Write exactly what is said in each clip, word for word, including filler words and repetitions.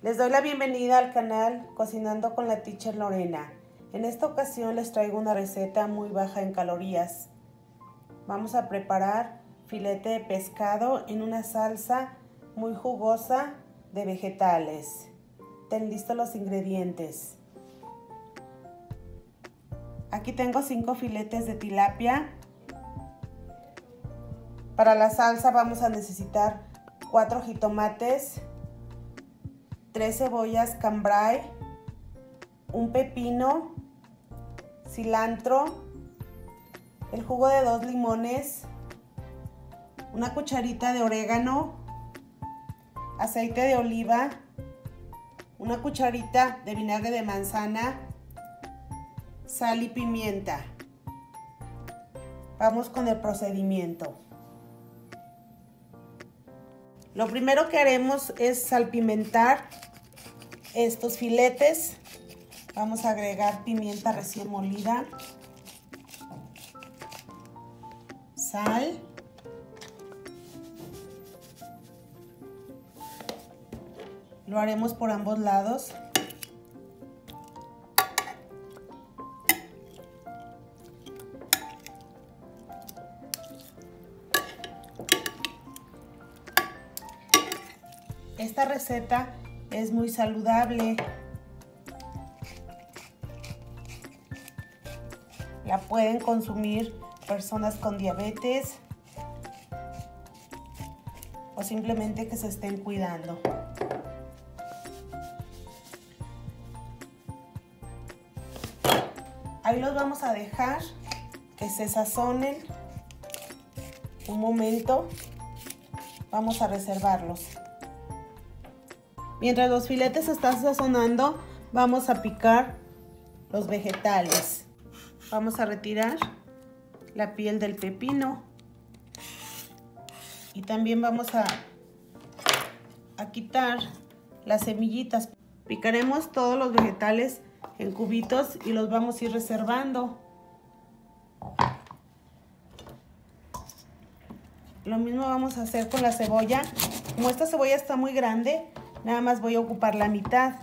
Les doy la bienvenida al canal Cocinando con la Teacher Lorena. En esta ocasión les traigo una receta muy baja en calorías. Vamos a preparar filete de pescado en una salsa muy jugosa de vegetales. Ten listos los ingredientes. Aquí tengo cinco filetes de tilapia. Para la salsa vamos a necesitar cuatro jitomates, tres cebollas cambray, un pepino, cilantro, el jugo de dos limones, una cucharita de orégano, aceite de oliva, una cucharita de vinagre de manzana, sal y pimienta. Vamos con el procedimiento. Lo primero que haremos es salpimentar estos filetes. Vamos a agregar pimienta recién molida, sal, lo haremos por ambos lados. Esta receta es muy saludable. La pueden consumir personas con diabetes o simplemente que se estén cuidando. Ahí los vamos a dejar que se sazonen un momento. Vamos a reservarlos. Mientras los filetes se están sazonando, vamos a picar los vegetales. Vamos a retirar la piel del pepino y también vamos a, a quitar las semillitas. Picaremos todos los vegetales en cubitos y los vamos a ir reservando. Lo mismo vamos a hacer con la cebolla. Como esta cebolla está muy grande, nada más voy a ocupar la mitad.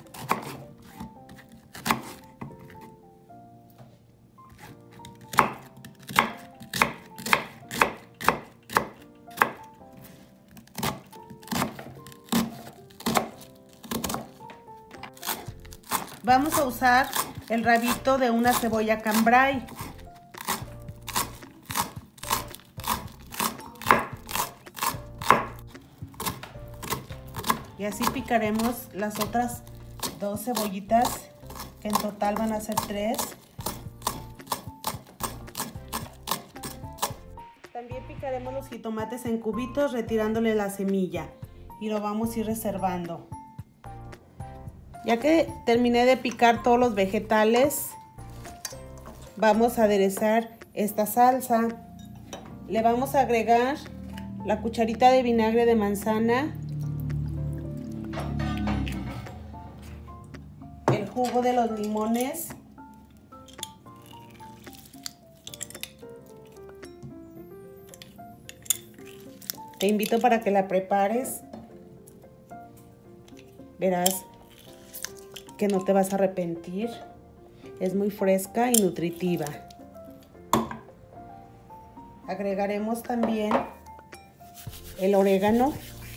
Vamos a usar el rabito de una cebolla cambray. Y así picaremos las otras dos cebollitas, que en total van a ser tres. También picaremos los jitomates en cubitos retirándole la semilla y lo vamos a ir reservando. Ya que terminé de picar todos los vegetales, vamos a aderezar esta salsa. Le vamos a agregar la cucharita de vinagre de manzana, el jugo de los limones, te invito para que la prepares, verás que no te vas a arrepentir, es muy fresca y nutritiva. Agregaremos también el orégano,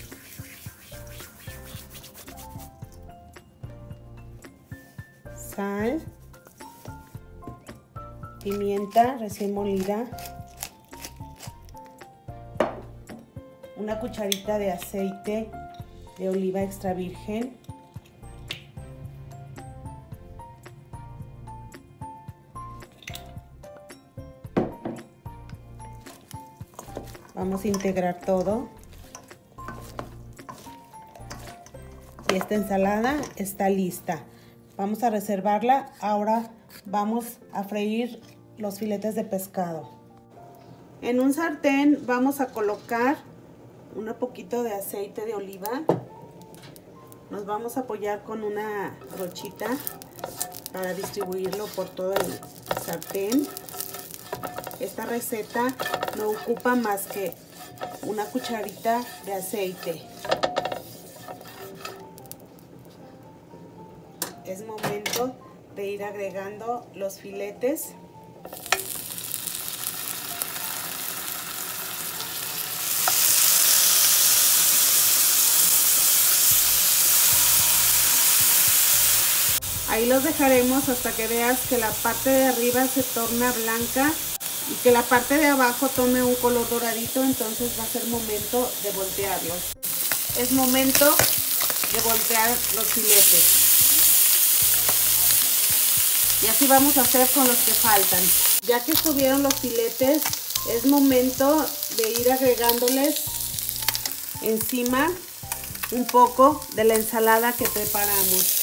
sal, pimienta recién molida, una cucharita de aceite de oliva extra virgen, vamos a integrar todo y esta ensalada está lista. Vamos a reservarla. Ahora vamos a freír los filetes de pescado. En un sartén vamos a colocar un poquito de aceite de oliva. Nos vamos a apoyar con una brochita para distribuirlo por todo el sartén. Esta receta no ocupa más que una cucharita de aceite. es momento de ir agregando los filetes. Ahí los dejaremos hasta que veas que la parte de arriba se torna blanca y que la parte de abajo tome un color doradito, entonces va a ser momento de voltearlos. Es momento de voltear los filetes. Y así vamos a hacer con los que faltan. Ya que estuvieron los filetes, es momento de ir agregándoles encima un poco de la ensalada que preparamos.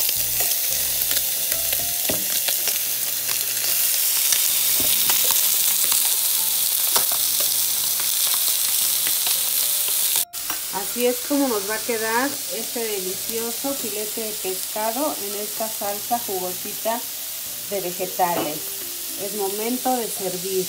Así es como nos va a quedar este delicioso filete de pescado en esta salsa jugosita de vegetales. Es momento de servir.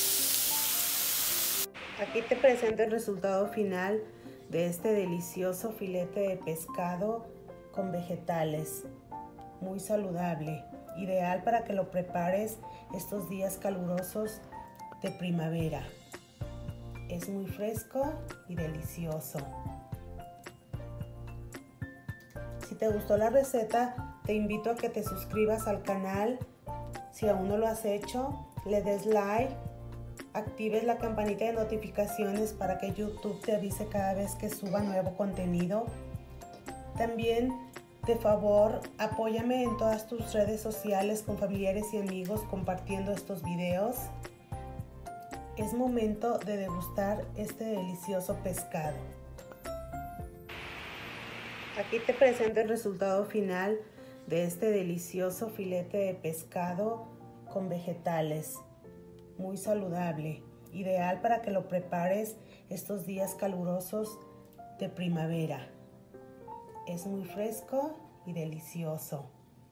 Aquí te presento el resultado final de este delicioso filete de pescado con vegetales. Muy saludable, ideal para que lo prepares estos días calurosos de primavera. Es muy fresco y delicioso. Si te gustó la receta, te invito a que te suscribas al canal. Si aún no lo has hecho, le des like, actives la campanita de notificaciones para que YouTube te avise cada vez que suba nuevo contenido. También, de favor, apóyame en todas tus redes sociales con familiares y amigos compartiendo estos videos. Es momento de degustar este delicioso pescado. Aquí te presento el resultado final de este delicioso filete de pescado con vegetales. Muy saludable, ideal para que lo prepares estos días calurosos de primavera. Es muy fresco y delicioso.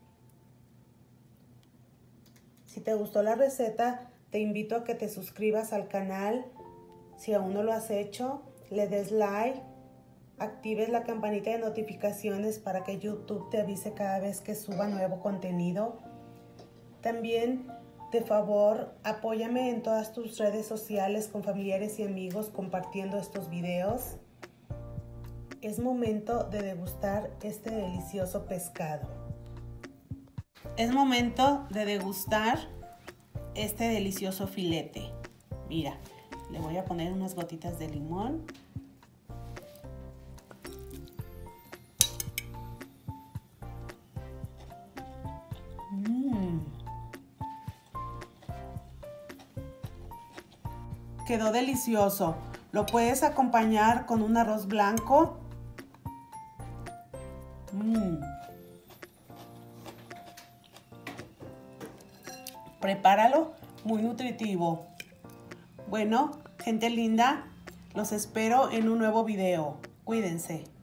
Si te gustó la receta, te invito a que te suscribas al canal. Si aún no lo has hecho, le des like, actives la campanita de notificaciones para que YouTube te avise cada vez que suba nuevo contenido. También, de favor, apóyame en todas tus redes sociales con familiares y amigos compartiendo estos videos. Es momento de degustar este delicioso pescado. Es momento de degustar este delicioso filete. Mira, le voy a poner unas gotitas de limón. Mm. Quedó delicioso. Lo puedes acompañar con un arroz blanco. Mm. Prepáralo, muy nutritivo. Bueno, gente linda, los espero en un nuevo video. Cuídense.